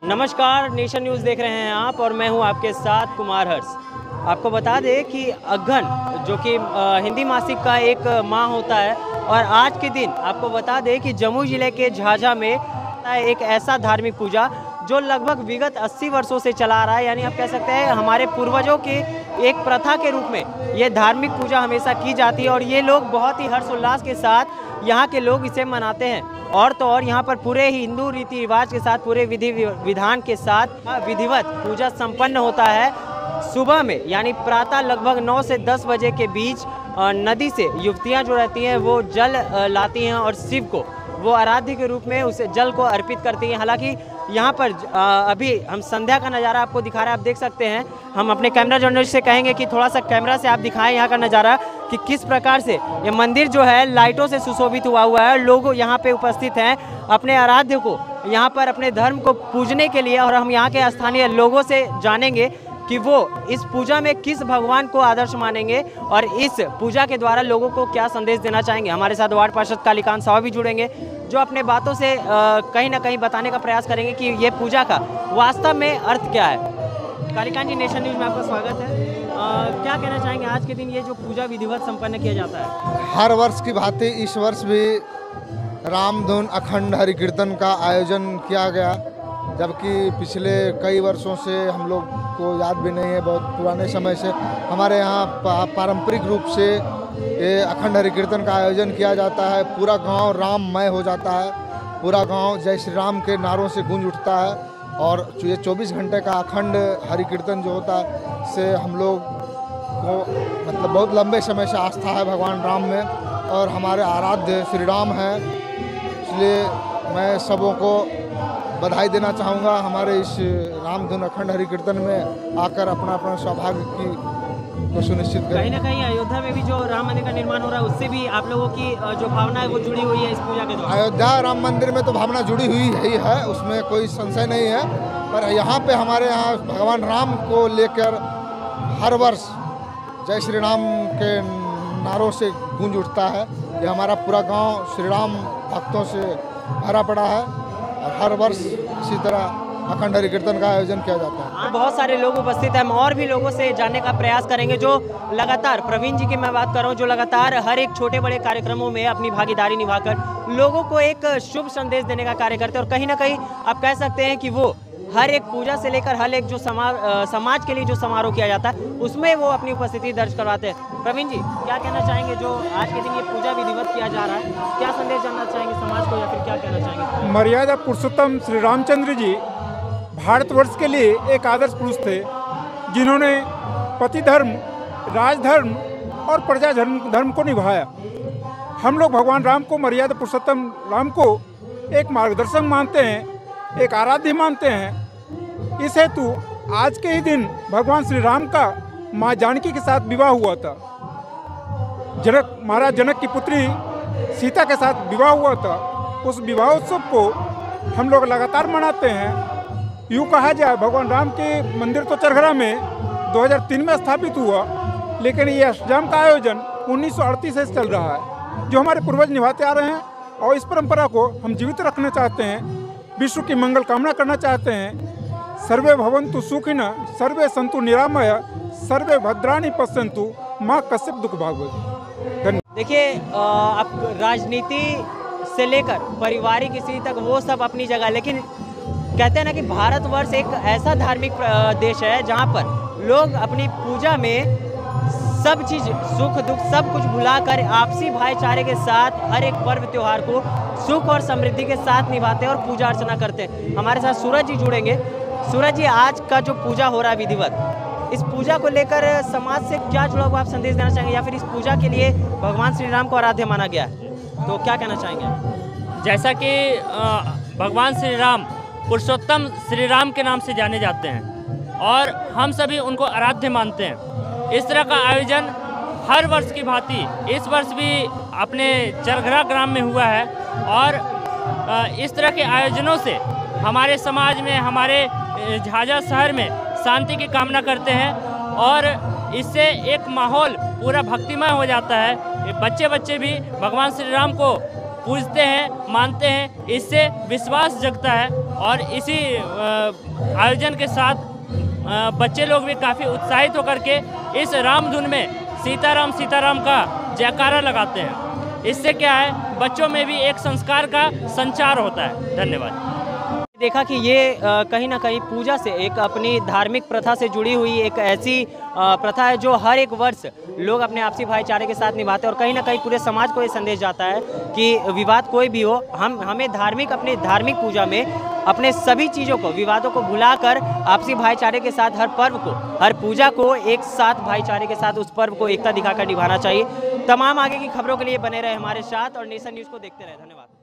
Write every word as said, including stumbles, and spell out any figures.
नमस्कार, nation news देख रहे हैं आप और मैं हूं आपके साथ कुमार हर्ष। आपको बता दें कि अगहन जो कि हिंदी मासिक का एक माह होता है और आज के दिन आपको बता दें कि जमुई ज़िले के झाझा में एक ऐसा धार्मिक पूजा जो लगभग विगत अस्सी वर्षों से चला आ रहा है। यानी आप कह सकते हैं हमारे पूर्वजों के एक प्रथा के रूप में ये धार्मिक पूजा हमेशा की जाती है और ये लोग बहुत ही हर्षोल्लास के साथ यहाँ के लोग इसे मनाते हैं। और तो और यहाँ पर पूरे हिंदू रीति रिवाज के साथ पूरे विधि विधान के साथ विधिवत पूजा संपन्न होता है। सुबह में यानी प्रातः लगभग नौ से दस बजे के बीच नदी से युवतियाँ जो रहती हैं वो जल लाती हैं और शिव को वो आराध्य के रूप में उसे जल को अर्पित करती हैं। हालांकि यहाँ पर अभी हम संध्या का नज़ारा आपको दिखा रहे हैं, आप देख सकते हैं। हम अपने कैमरा जर्नलिस्ट से कहेंगे कि थोड़ा सा कैमरा से आप दिखाएं यहाँ का नज़ारा कि किस प्रकार से ये मंदिर जो है लाइटों से सुशोभित हुआ हुआ है। लोग यहाँ पे उपस्थित हैं अपने आराध्य को यहाँ पर अपने धर्म को पूजने के लिए। और हम यहाँ के स्थानीय लोगों से जानेंगे कि वो इस पूजा में किस भगवान को आदर्श मानेंगे और इस पूजा के द्वारा लोगों को क्या संदेश देना चाहेंगे। हमारे साथ वार्ड पार्षद कालीकांत साहब भी जुड़ेंगे जो अपने बातों से आ, कहीं ना कहीं बताने का प्रयास करेंगे कि ये पूजा का वास्तव में अर्थ क्या है। कालीकांत जी, नेशन न्यूज़ में आपका स्वागत है। आ, क्या कहना चाहेंगे आज के दिन ये जो पूजा विधिवत संपन्न किया जाता है? हर वर्ष की भांति इस वर्ष भी रामधुन अखंड हरि कीर्तन का आयोजन किया गया, जबकि पिछले कई वर्षों से हम लोग को याद भी नहीं है, बहुत पुराने समय से हमारे यहाँ पारंपरिक रूप से ये अखंड हरि कीर्तन का आयोजन किया जाता है। पूरा गांव राममय हो जाता है, पूरा गांव जय श्री राम के नारों से गूंज उठता है। और ये चौबीस घंटे का अखंड हरि कीर्तन जो होता है से हम लोग को मतलब बहुत लंबे समय से आस्था है भगवान राम में और हमारे आराध्य श्री राम हैं। इसलिए मैं सबों को बधाई देना चाहूँगा हमारे इस रामधुन अखंड हरि कीर्तन में आकर अपना अपना सौभाग्य की को सुनिश्चित करें। कहीं ना कहीं अयोध्या में भी जो राम मंदिर का निर्माण हो रहा है उससे भी आप लोगों की जो भावना है वो जुड़ी हुई है इस पूजा के द्वारा। अयोध्या राम मंदिर में तो भावना जुड़ी हुई ही है, उसमें कोई संशय नहीं है। पर यहाँ पे हमारे यहाँ भगवान राम को लेकर हर वर्ष जय श्री राम के नारों से गूंज उठता है। ये हमारा पूरा गाँव श्री राम भक्तों से भरा पड़ा है और हर वर्ष इसी तरह अखंड हरि कीर्तन का आयोजन किया जाता है। बहुत सारे लोग उपस्थित हैं, हम और भी लोगों से जानने का प्रयास करेंगे जो लगातार, प्रवीण जी की मैं बात कर रहा हूँ, जो लगातार हर एक छोटे बड़े कार्यक्रमों में अपनी भागीदारी निभाकर लोगों को एक शुभ संदेश देने का कार्य करते हैं। और कहीं ना कहीं आप कह सकते हैं कि वो हर एक पूजा से लेकर हर एक जो समाज समाज के लिए जो समारोह किया जाता है उसमें वो अपनी उपस्थिति दर्ज करवाते हैं। प्रवीण जी, क्या कहना चाहेंगे जो आज के दिन ये पूजा विधिवत किया जा रहा है, क्या संदेश जानना चाहेंगे समाज को या फिर क्या कहना चाहेंगे? मर्यादा पुरुषोत्तम श्री रामचंद्र जी भारतवर्ष के लिए एक आदर्श पुरुष थे, जिन्होंने पति धर्म, राजधर्म और प्रजा धर्म धर्म को निभाया। हम लोग भगवान राम को, मर्यादा पुरुषोत्तम राम को एक मार्गदर्शक मानते हैं, एक आराध्य मानते हैं। इस हेतु आज के ही दिन भगवान श्री राम का माँ जानकी के साथ विवाह हुआ था। जनक महाराज जनक की पुत्री सीता के साथ विवाह हुआ था। उस विवाह उत्सव को हम लोग लगातार मनाते हैं। यूँ कहा जाए भगवान राम के मंदिर तो चरघरा में दो हज़ार तीन में स्थापित हुआ, लेकिन ये अष्टजाम का आयोजन उन्नीस सौ अड़तीस से चल रहा है, जो हमारे पूर्वज निभाते आ रहे हैं। और इस परंपरा को हम जीवित रखना चाहते हैं, विश्व की मंगल कामना करना चाहते हैं। सर्वे भवन्तु सुखिनः, सर्वे सन्तु निरामय, सर्वे भद्राणि पश्यन्तु, माँ कश्चित् दुःख भाग्वत्। देखिए, आप राजनीति से लेकर पारिवारिक स्थिति तक वो सब अपनी जगह, लेकिन कहते हैं ना कि भारतवर्ष एक ऐसा धार्मिक देश है जहाँ पर लोग अपनी पूजा में सब चीज़, सुख दुख सब कुछ भुलाकर आपसी भाईचारे के साथ हर एक पर्व त्योहार को सुख और समृद्धि के साथ निभाते हैं और पूजा अर्चना करते हैं। हमारे साथ सूरज जी जुड़ेंगे। सूरज जी, आज का जो पूजा हो रहा है विधिवत, इस पूजा को लेकर समाज से क्या जुड़ा हुआ आप संदेश देना चाहेंगे या फिर इस पूजा के लिए भगवान श्री राम को आराध्य माना गया है, तो क्या कहना चाहेंगे? जैसा कि भगवान श्री राम पुरुषोत्तम श्री राम के नाम से जाने जाते हैं और हम सभी उनको आराध्य मानते हैं। इस तरह का आयोजन हर वर्ष की भांति इस वर्ष भी अपने चरघरा ग्राम में हुआ है और इस तरह के आयोजनों से हमारे समाज में, हमारे झाझा शहर में शांति की कामना करते हैं और इससे एक माहौल पूरा भक्तिमय हो जाता है। बच्चे बच्चे भी भगवान श्री राम को पूजते हैं, मानते हैं, इससे विश्वास जगता है और इसी अ, आयोजन के साथ अ, बच्चे लोग भी काफ़ी उत्साहित होकर के इस राम धुन में सीताराम सीताराम का जयकारा लगाते हैं। इससे क्या है, बच्चों में भी एक संस्कार का संचार होता है। धन्यवाद। देखा कि ये अ, कहीं ना कहीं पूजा से एक अपनी धार्मिक प्रथा से जुड़ी हुई एक ऐसी अ, प्रथा है जो हर एक वर्ष लोग अपने आपसी भाईचारे के साथ निभाते हैं और कहीं ना कहीं पूरे समाज को ये संदेश जाता है कि विवाद कोई भी हो, हम हमें धार्मिक अपनी धार्मिक पूजा में अपने सभी चीज़ों को, विवादों को भुलाकर आपसी भाईचारे के साथ हर पर्व को, हर पूजा को एक साथ भाईचारे के साथ उस पर्व को एकता दिखाकर निभाना चाहिए। तमाम आगे की खबरों के लिए बने रहे हमारे साथ और नेशन न्यूज़ को देखते रहे। धन्यवाद।